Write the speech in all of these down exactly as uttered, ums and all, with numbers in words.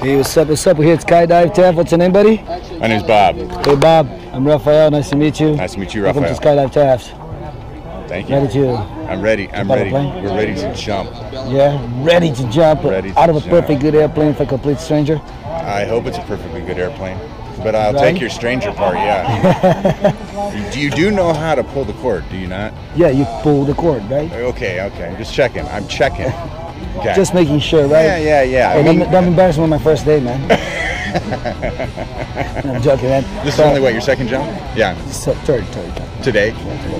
Hey, what's up, what's up? We're here at Skydive Taft. What's your name, buddy? My name's Bob. Hey, Bob. I'm Raphael. Nice to meet you. Nice to meet you, Welcome Raphael. Welcome to Skydive Taft. Thank you. Ready to... I'm ready. I'm ready. We're ready to jump. Yeah, ready to jump Ready to out of a jump. perfect good airplane for a complete stranger. I hope it's a perfectly good airplane. But I'll Right? take your stranger part, yeah. Do you do know how to pull the cord, do you not? Yeah, you pull the cord, right? Okay, okay. I'm just checking. I'm checking. Okay. Just making sure, right? Yeah, yeah, yeah. Hey, I don't, mean, don't embarrass me on my first day, man. No, I'm joking, man. this is So- only what, your second jump? Yeah. So, third, third jump. Today?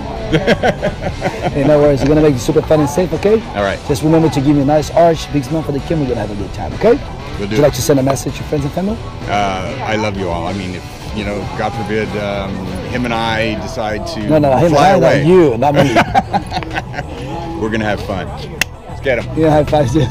Hey, no worries. We're gonna make it super fun and safe, okay? All right. Just remember to give me a nice arch, big smile for the camera. We're gonna have a good time, okay? We'll Would do you like it. to send a message to friends and family? Uh, I love you all. I mean, if, you know, God forbid, um, him and I decide to No, no, him, fly I, away. not you, not me. We're going to have fun. Let's get him. Yeah, high five, dude.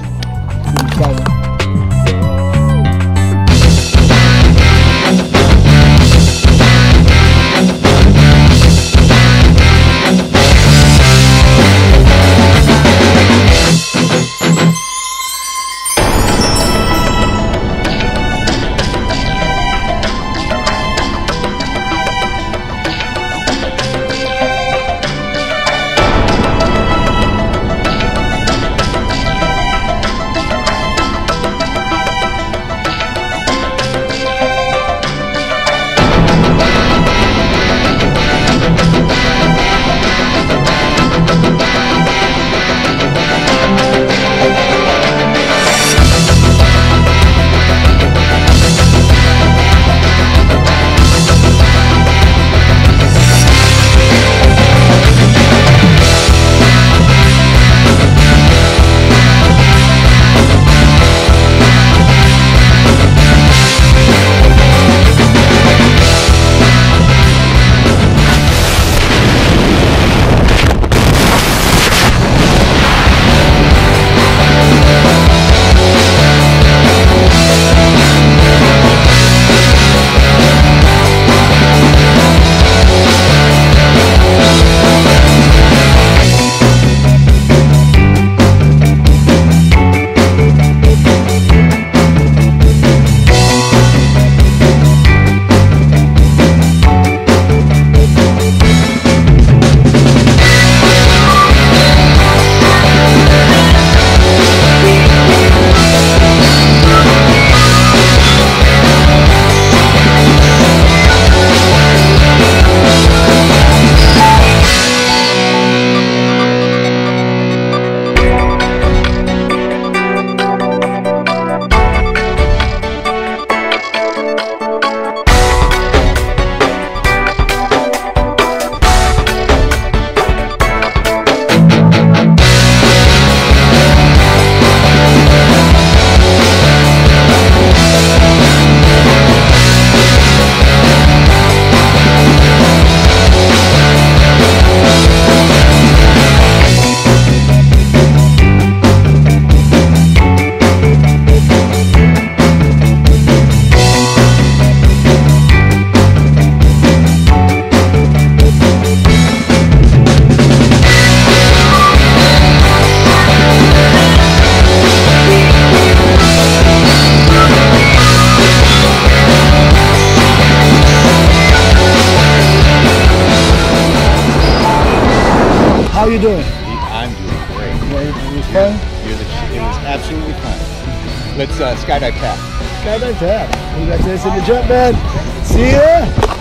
How you doing? I'm doing great. Yeah, it was fun? You're the, it was absolutely fun. Let's uh, skydive Taft. Skydive Taft. Congratulations on the jump, man. See ya.